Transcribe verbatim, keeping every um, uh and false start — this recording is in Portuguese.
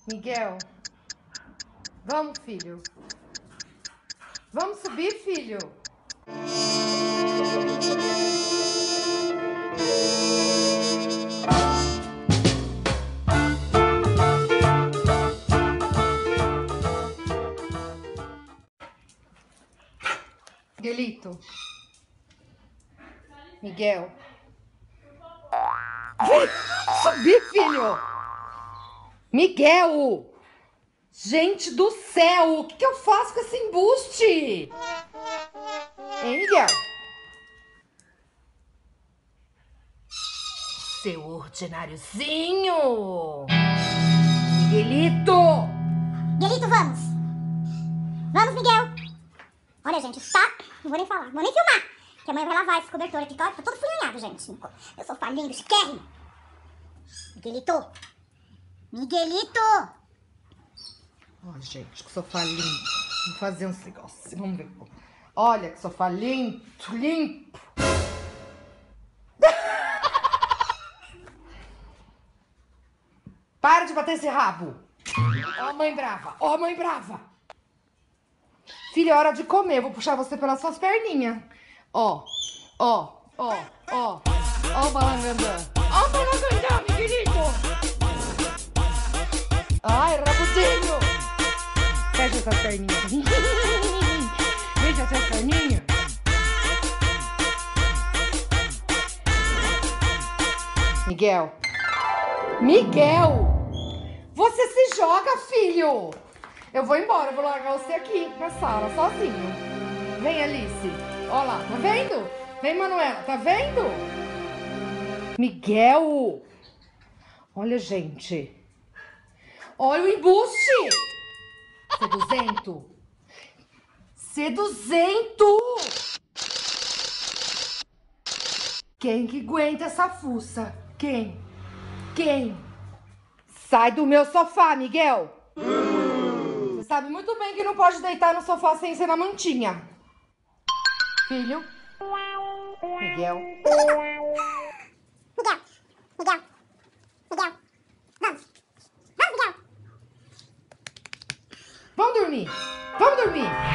Miguel, vamos, filho. Vamos subir, filho. Miguelito. Miguel. Vem subir, filho. Miguel. Gente do céu, o que, que eu faço com esse embuste? Hein, Miguel? Seu ordináriozinho! Miguelito! Miguelito, vamos! Vamos, Miguel! Olha, gente, tá... Não vou nem falar, não vou nem filmar. Que amanhã vai lavar esse cobertor aqui, tá, tá todo funhanhado, gente. Meu sofá lindo, chiquérrimo. Miguelito! Miguelito! Ó, oh, gente, que sofá limpo. Vou fazer uns negócios, vamos ver. Olha que sofá limpo, limpo. Para de bater esse rabo. Ó, oh, mãe brava, ó, oh, mãe brava. Filha, é hora de comer, eu vou puxar você pelas suas perninhas. Ó, ó, ó, ó. Ó o balangandã. Ó o balangandã, Miguelito. Ai, rabudinho. Fecha essas perninhas. Fecha essas perninhas. Miguel. Miguel. Você se joga, filho. Eu vou embora, eu vou largar você aqui na sala, sozinho. Vem, Alice. Ó lá, tá vendo? Vem, Manuela, tá vendo? Miguel. Olha, gente. Olha o embuste. Seduzento. Seduzento. Quem que aguenta essa fuça? Quem? Quem? Sai do meu sofá, Miguel. Você sabe muito bem que não pode deitar no sofá sem ser na mantinha. Filho. Miguel. Miguel. Miguel. Miguel. Vamos. Vamos, Miguel. Vamos dormir. Vamos dormir.